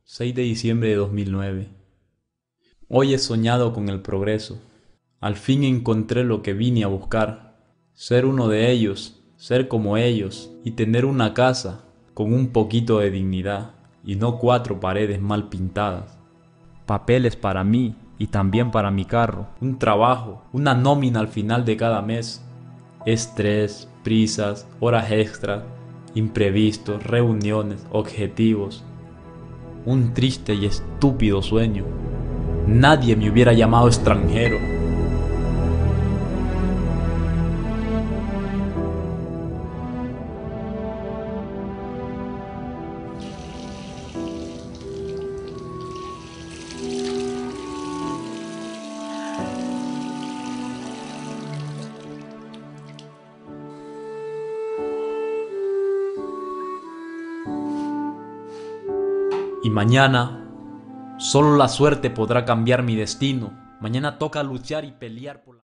6 de diciembre de 2009. Hoy he soñado con el progreso. Al fin encontré lo que vine a buscar. Ser uno de ellos, ser como ellos y tener una casa con un poquito de dignidad y no 4 paredes mal pintadas. Papeles para mí y también para mi carro. Un trabajo, una nómina al final de cada mes. Estrés, prisas, horas extras, imprevistos, reuniones, objetivos. Un triste y estúpido sueño. Nadie me hubiera llamado extranjero. Y mañana, solo la suerte podrá cambiar mi destino. Mañana toca luchar y pelear por la...